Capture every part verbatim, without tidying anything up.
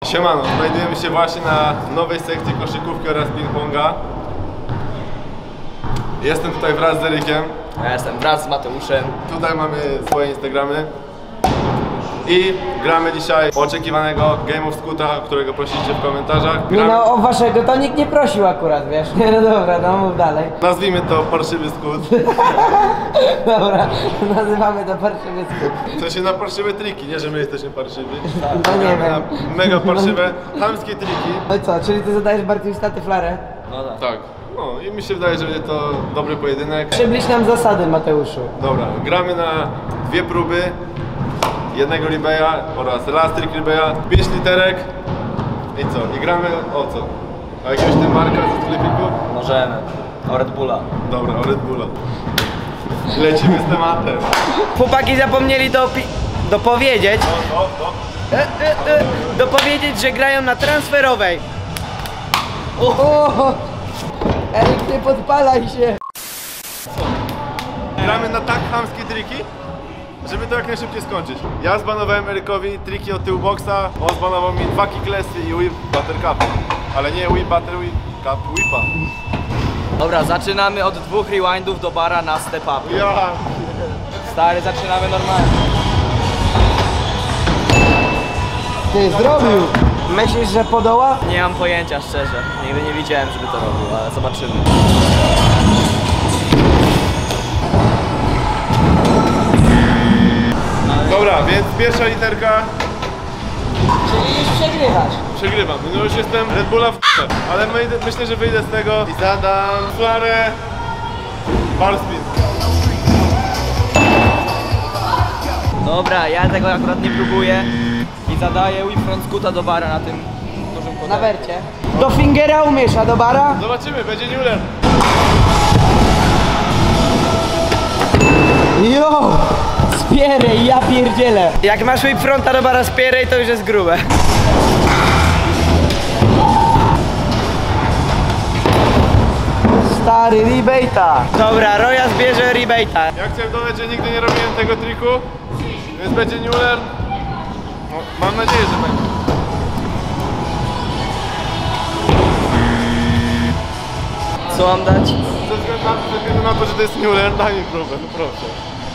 Siemano, znajdujemy się właśnie na nowej sekcji koszykówki oraz ping-ponga. Jestem tutaj wraz z Erykiem. Ja jestem wraz z Mateuszem. Tutaj mamy swoje Instagramy. I gramy dzisiaj oczekiwanego Game of Scoota, którego prosiliście w komentarzach. Nie no, o waszego to nikt nie prosił akurat, wiesz? Nie, no dobra, no mów dalej. Nazwijmy to parszywy Scoot. Dobra, nazywamy to parszywy Scoot. W sensie na parszywe triki, nie że my jesteśmy parszywi. No nie wiem. Na mega parszywe, chamskie triki. No i co, czyli ty zadajesz bardziej staty flarę? No tak. Tak. No i mi się wydaje, że będzie to dobry pojedynek. Przybliż nam zasady, Mateuszu. Dobra, gramy na dwie próby. Jednego Ribeya oraz lastrik Ribeya, pięć literek i co? I gramy o co? O jakiegoś tym marka ze sklepiku? Możemy. O Red Bulla. Dobra, o Red Bulla. Lecimy z tematem. Chłopaki zapomnieli dopi... dopowiedzieć, O, o, o. e, e, e, dopowiedzieć, że grają na transferowej. O, Eryk, nie podpalaj się. Gramy na tak chamskie triki, żeby to jak najszybciej skończyć. Ja zbanowałem Erykowi triki od tyłu boksa, on zbanował mi dwa kicklessy i whip buttercup. Ale nie whip butter whip, cup whipa. Dobra, zaczynamy od dwóch rewindów do bara na step up. Ja. Stary, zaczynamy normalnie. Ty zrobił. Myślisz, że podoła? Nie mam pojęcia, szczerze. Nigdy nie widziałem, żeby to robił, ale zobaczymy. Dobra, więc pierwsza literka. Czyli już przegrywasz. Przegrywam, no już jestem Red Bulla w k***e. Ale my, myślę, że wyjdę z tego i zadam flarę bar spin. Dobra, ja tego akurat nie próbuję i zadaję whip front scoota do bara na tym dużym Na podaniu. wercie. Do fingera umiesz, a do bara? Zobaczymy, będzie Newler. Jo! Spierej, ja pierdzielę. Jak masz whip fronta do bara spierej, to już jest grube. Stary, rebate'a. Dobra, Roja zbierze rebate'a. Ja chciałem dodać, że nigdy nie robiłem tego triku, więc będzie Newler. No, mam nadzieję, że będzie. Co mam dać? Ze względu na, ze względu na to, że to jest Newler, daj mi próbę, no proszę.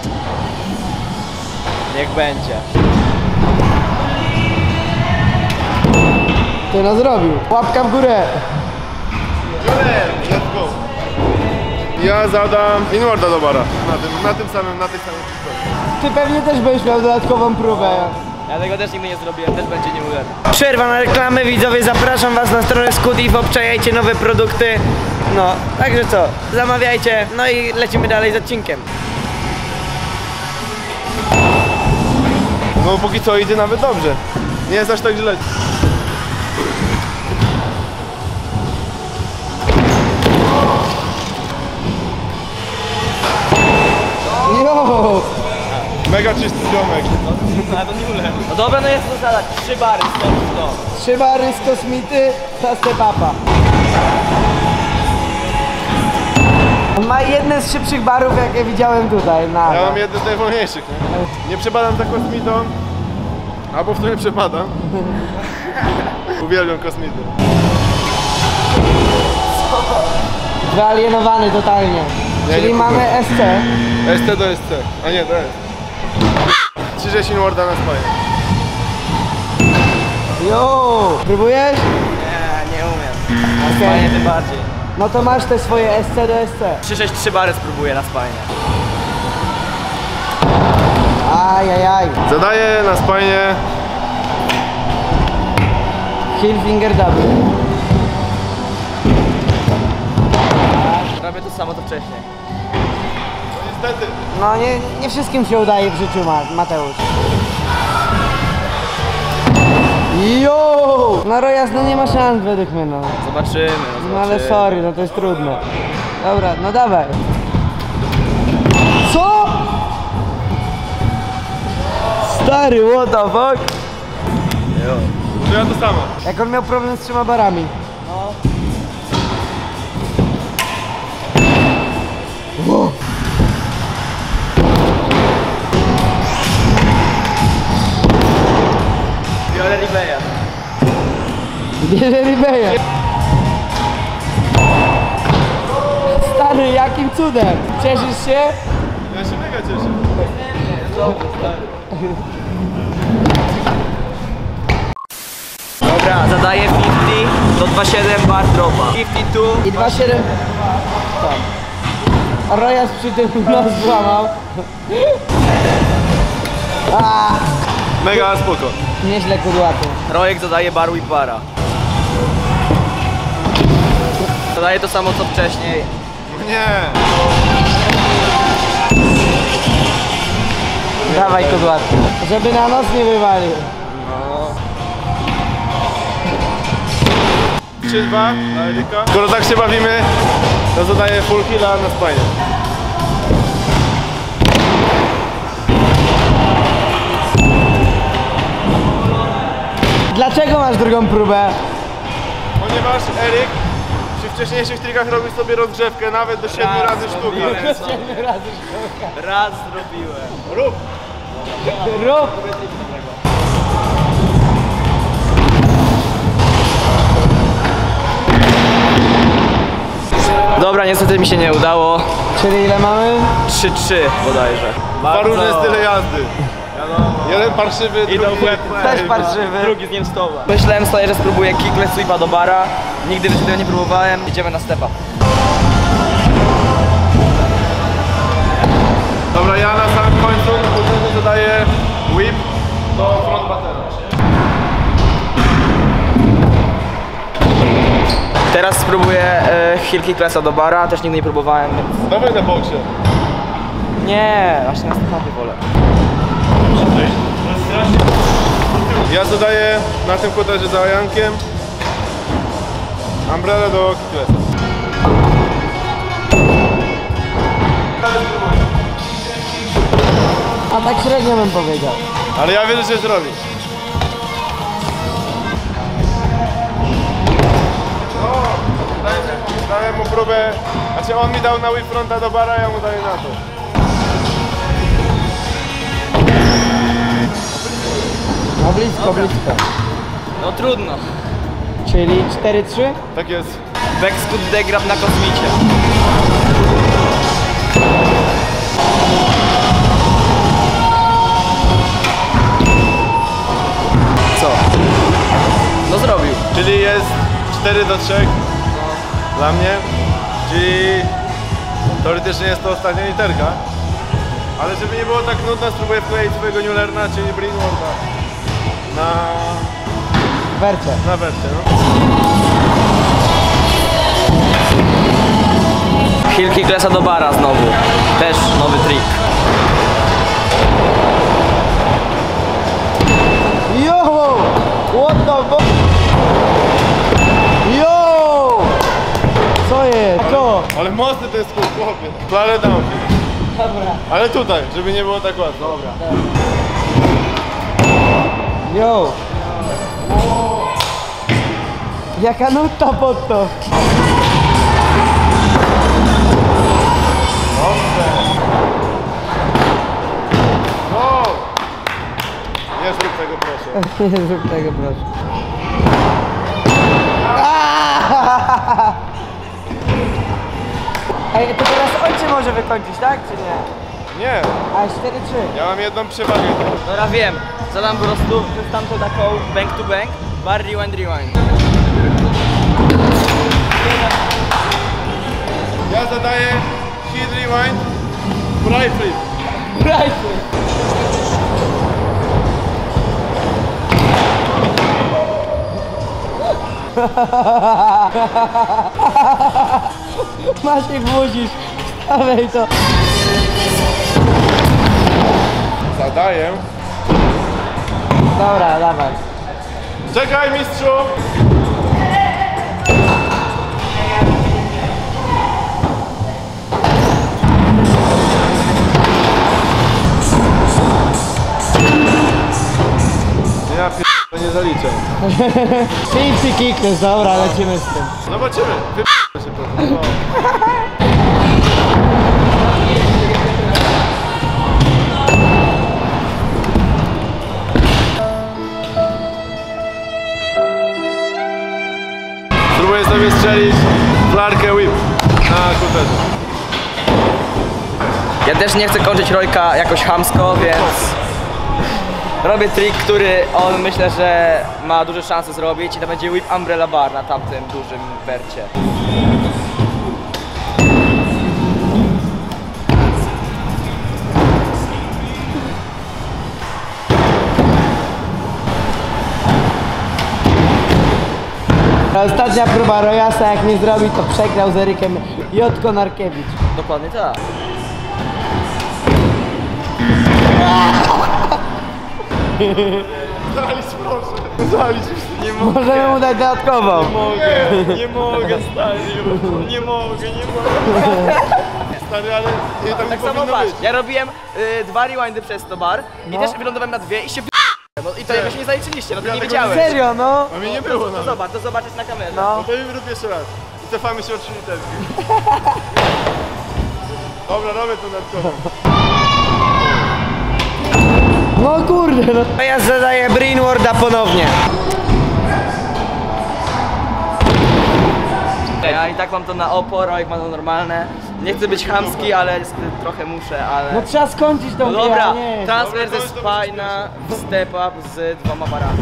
Niech będzie. Ty no zrobił. Łapka w górę. Newler, let's go. Ja zadam inwarda do bara. Na tym, na tym samym, na tej samej przykładzie. Ty pewnie też będziesz miał dodatkową próbę. Ja tego też nigdy nie zrobiłem, też będzie nie ulewy. Przerwa na reklamę, widzowie, zapraszam was na stronę Scoot.info, obczajajcie nowe produkty. No, także co, zamawiajcie, no i lecimy dalej z odcinkiem. No póki co idzie nawet dobrze. Nie jest aż tak źle. Jo! Mega czysty ziomek. No to nie ulewy. No dobra, no jest to zadać. Trzy bary, stop, stop. Trzy bary z kosmity, na step-upa. On ma jedne z szybszych barów, jakie widziałem tutaj. Na Ja mam jeden z najwolniejszych, nie? Nie przepadam za kosmitą, albo w sumie przepadam. Uwielbiam kosmity. Wyalienowany totalnie. Nie, Czyli nie mamy S C. S T do S C, a nie, to jest. trzydzieści Warda na spanie. Jo! Próbujesz? Nie, nie umiem. Na Okej. spanie tym bardziej. No to masz te swoje S C do S C. trzy sześć trzy bary spróbuję na spanie. Ajajaj. Zadaję na spanie. Heel finger double. Robię to samo co wcześniej. No niestety. No nie, nie wszystkim się udaje w życiu, Ma Mateusz. Jo! No Rojas, no nie ma szans według mnie, no. Zobaczymy, no, No ale zobaczymy. sorry, no to jest trudne. Dobra, no dawaj. Co? Stary, what the fuck? Jo. To ja to samo. Jak on miał problem z trzema barami. No. Wow. Biorę Ribeya. Bierze Ribeya. Stary, jakim cudem? Cieszysz się? Ja się mega cieszę. Dobra, zadaję pięćdziesiąt do dwa siedem bar dropa. pięćdziesiąt dwa I dwa siedem. A Rojas przy tym nos złamał. A, Mega spoko. nieźle kudłaty. Rojek zadaje bar whip bara. Zadaje to samo co wcześniej. Nie. Dawaj kudłaty. Żeby na nos nie wywalił. trzy dwa na Eryka. Skoro tak się bawimy, to zadaję full heala na spine. Dlaczego masz drugą próbę? Ponieważ Eryk przy wcześniejszych trikach robił sobie rozgrzewkę nawet do siedmiu razy sztuka. Siedem razy sztuka. Raz zrobiłem. Rób! Rób! Dobra, niestety mi się nie udało. Czyli ile mamy? trzy trzy bodajże. Dwa różne style jazdy. Jeden parszywy, drugi Też parszywy. Drugi z Niemstowa. Myślałem sobie, że spróbuję kickless sweepa do bara. Nigdy w życiu tego nie próbowałem. Idziemy na stepa. Dobra, ja na samym końcu na dodaję whip do front batera. Teraz spróbuję e, heel kicklessa do bara. Też nigdy nie próbowałem, więc... Dawaj na boksie. Nie, właśnie na stepapie wolę. Ja dodaję na tym kotarze za Jankiem umbrella do kicklessa. A tak średnio bym powiedział. Ale ja wiem, że zrobi. No, dałem, dałem mu próbę, znaczy on mi dał na whip fronta do bara, ja mu daję na to. No blisko, blisko. No trudno. Czyli cztery trzy? Tak jest. Backscoot degrab na kosmicie. Co? No zrobił. Czyli jest cztery do trzech dla mnie, czyli teoretycznie jest to ostatnia literka. Ale żeby nie było tak nudno, spróbuję wkleić swojego Newlerna, czyli Brinwarda na, Wercie. na wercie. No. Heel kicklessa do bara znowu. Też nowy trik. Yo! What the fuck? Yo! Co jest? Co? Ale mocny to jest skok, chłopie. Klarę downhill. Dobra. Ale tutaj, żeby nie było tak łatwo. Dobra. Yo! Jaka nuta pod to? No! Nie zrób tego, proszę. Nie zrób tego, proszę. Aaaa! Ej, to teraz ojciec może wykończyć, tak? Czy nie? Nie, A cztery trzy. ja mam jedną przewagę. Dobra, wiem. Zadam po prostu przez tamtą taką bank to bank. Bar rewind rewind. Ja zadaję heel rewind, fry flip. Brajmy. Maciek budzisz. Stawiaj to. Zadaję. Dobra, dawaj. Czekaj, mistrzu! Ja pier... to nie zaliczę. pięćdziesiąt kickless, dobra, lecimy z tym. Zobaczymy. Wy... się to. No. spróbuję sobie strzelić flarkę whip na kuterze. Ja też nie chcę kończyć rolka jakoś chamsko, więc robię trik, który on myślę, że ma duże szanse zrobić i to będzie whip umbrella bar na tamtym dużym wercie. Ostatnia próba Rojasa, jak nie zrobi, to przegrał z Erykiem Jotko Narkiewicz. Dokładnie tak. Zalić proszę, zalić nie mogę. Możemy mu dać dodatkową. Nie mogę, nie mogę stary, nie mogę, nie mogę. Stary, ale nie, tak, Tak nie samo powinno patrz, być. ja robiłem y, dwa rewindy przez to bar i No. też wylądowałem na dwie i się wy... No i to jakoś nie zaliczyliście, no to Ja nie tego wiedziałem. Serio, no. A mnie nie było To nawet. zobacz, to zobaczysz na kamerze. No. No to mi rób jeszcze raz. I cofamy się o trzy literki. Dobra, robię to dodatkowo. No kurde, no. To ja zadaję Brainwarda ponownie. Ja i tak mam to na opór, jak mam to normalne. Nie chcę być chamski, ale trochę muszę, ale... No trzeba skończyć tą No grę, dobra, a nie. transfer Dobra, ze to- to spajna w step up z dwoma barami.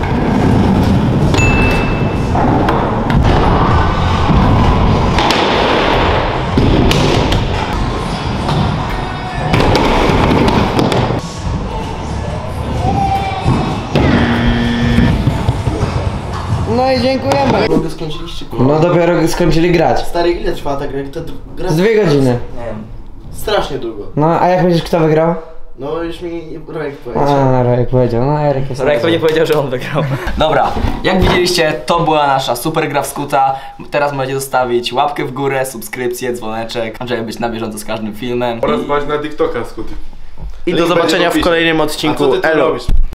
No i dziękujemy. Mogę skończyliście, kurwa. No dopiero skończyli grać. Stary, ile trwa ta gra? To gra Z dwie godziny. Nie wiem. strasznie długo. No a jak myślisz, kto wygrał? No już mi Rojek powiedział. A, Rojek powiedział, no Eryk jest. Rojek pewnie powiedział, że on wygrał. Dobra, jak widzieliście, to była nasza super gra w skuta. Teraz możecie zostawić łapkę w górę, subskrypcję, dzwoneczek, żeby być na bieżąco z każdym filmem. Oraz paść na TikToka, Skuty. I do zobaczenia w kolejnym odcinku. A co ty tu Elo. robisz?